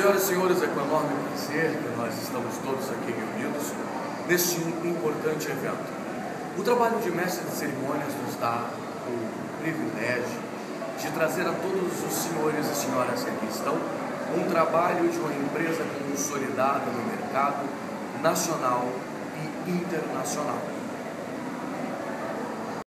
Senhoras e senhores, é com enorme prazer que nós estamos todos aqui reunidos neste importante evento. O trabalho de mestre de cerimônias nos dá o privilégio de trazer a todos os senhores e senhoras que aqui estão um trabalho de uma empresa consolidada no mercado nacional e internacional.